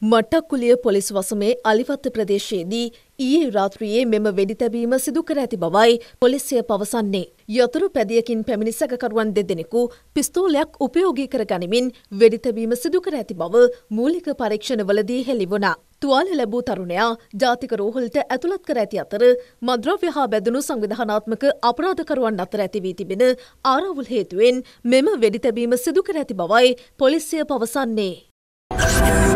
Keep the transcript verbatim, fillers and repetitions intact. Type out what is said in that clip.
මට්ටක්කුලිය police වසමේ අලිවත්ත ප්‍රදේශයේදී ඊයේ රාත්‍රියේ මෙම වෙඩි තැබීම සිදු කර ඇති බවයි පොලිසිය පවසන්නේ. යතුරු පැදියකින් පැමිණි සැකකරුවන් දෙදෙනෙකු පිස්තෝලයක් උපයෝගී කර ගනිමින් වෙඩි තැබීම සිදු කර ඇති බව මූලික පරීක්ෂණවලදී හෙළි වුණා. තුවාල ලැබූ තරුණයා ජාතික රෝහලට ඇතුළත් කර ඇති අතර මද්‍රව්‍ය හා බැඳුණු සංවිධානාත්මක අපරාධකරුවන් අතර ඇති වී තිබෙන ආරවුල් හේතුවෙන් මෙම වෙඩි තැබීම සිදු කර ඇති බවයි පොලිසිය පවසන්නේ.